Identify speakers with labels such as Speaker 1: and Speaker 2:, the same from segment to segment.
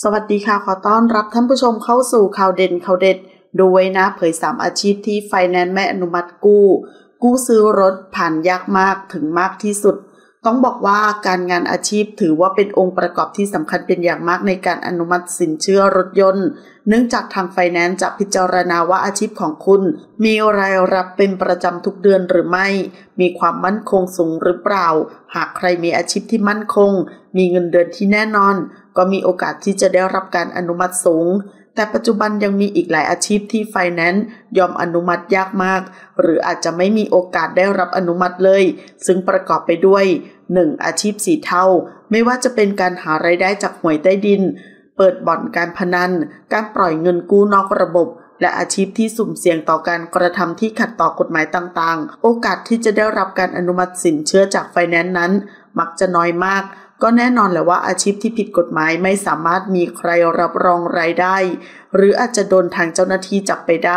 Speaker 1: สวัสดีค่ะขอต้อนรับท่านผู้ชมเข้าสู่ข่าวเด่นข่าวเด็ดดูไว้นะเผย3อาชีพที่ไฟแนนซ์ไม่อนุมัติกู้ซื้อรถผ่านยากมากถึงมากที่สุดต้องบอกว่าการงานอาชีพถือว่าเป็นองค์ประกอบที่สำคัญเป็นอย่างมากในการอนุมัติสินเชื่อรถยนต์เนื่องจากทางไฟแนนซ์จะพิจารณาว่าอาชีพของคุณมีรายรับเป็นประจำทุกเดือนหรือไม่มีความมั่นคงสูงหรือเปล่าหากใครมีอาชีพที่มั่นคงมีเงินเดือนที่แน่นอนก็มีโอกาสที่จะได้รับการอนุมัติสูงแต่ปัจจุบันยังมีอีกหลายอาชีพที่ไฟแนนซ์ยอมอนุมัติยากมากหรืออาจจะไม่มีโอกาสได้รับอนุมัติเลยซึ่งประกอบไปด้วย 1. อาชีพสีเทาไม่ว่าจะเป็นการหารายได้จากหวยใต้ดินเปิดบ่อนการพนันการปล่อยเงินกู้นอกระบบและอาชีพที่สุ่มเสี่ยงต่อการกระทำที่ขัดต่อกฎหมายต่างๆโอกาสที่จะได้รับการอนุมัติสินเชื่อจากไฟแนนซ์นั้นมักจะน้อยมากก็แน่นอนแหละว่าอาชีพที่ผิดกฎหมายไม่สามารถมีใครรับรองรายได้หรืออาจจะโดนทางเจ้าหน้าที่จับไปได้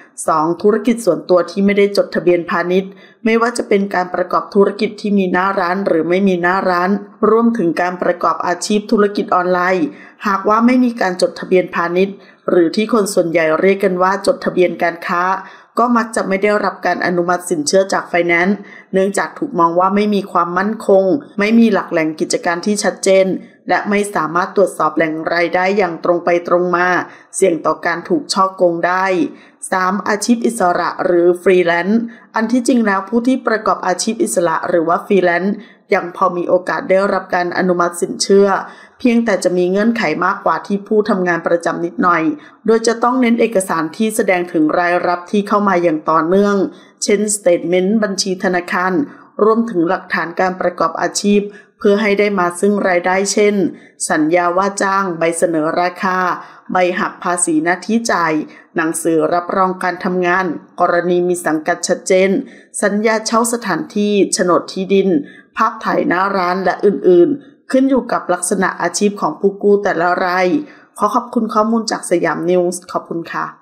Speaker 1: 2. ธุรกิจส่วนตัวที่ไม่ได้จดทะเบียนพาณิชย์ไม่ว่าจะเป็นการประกอบธุรกิจที่มีหน้าร้านหรือไม่มีหน้าร้านรวมถึงการประกอบอาชีพธุรกิจออนไลน์หากว่าไม่มีการจดทะเบียนพาณิชย์หรือที่คนส่วนใหญ่เรียกกันว่าจดทะเบียนการค้าก็มักจะไม่ได้รับการอนุมัติสินเชื่อจากไฟแนนซ์เนื่องจากถูกมองว่าไม่มีความมั่นคงไม่มีหลักแหล่งกิจการที่ชัดเจนและไม่สามารถตรวจสอบแหล่งรายได้อย่างตรงไปตรงมาเสี่ยงต่อการถูกฉ้อโกงได้ 3. อาชีพอิสระหรือฟรีแลนซ์อันที่จริงแล้วผู้ที่ประกอบอาชีพอิสระหรือว่าฟรีแลนซ์ยังพอมีโอกาสได้รับการอนุมัติสินเชื่อเพียงแต่จะมีเงื่อนไขมากกว่าที่ผู้ทำงานประจำนิดหน่อยโดยจะต้องเน้นเอกสารที่แสดงถึงรายรับที่เข้ามาอย่างต่อเนื่องเช่นสเตทเมนต์บัญชีธนาคารรวมถึงหลักฐานการประกอบอาชีพเพื่อให้ได้มาซึ่งรายได้เช่นสัญญาว่าจ้างใบเสนอราคาใบหักภาษีหน้าที่จ่ายหนังสือรับรองการทำงานกรณีมีสังกัดชัดเจนสัญญาเช่าสถานที่โฉนดที่ดินภาพถ่ายหน้าร้านและอื่นๆขึ้นอยู่กับลักษณะอาชีพของผู้กู้แต่ละรายขอขอบคุณข้อมูลจากสยามนิวส์ขอบคุณค่ะ